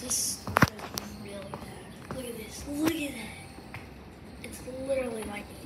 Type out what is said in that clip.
This is really bad. Look at this. Look at that. It's literally like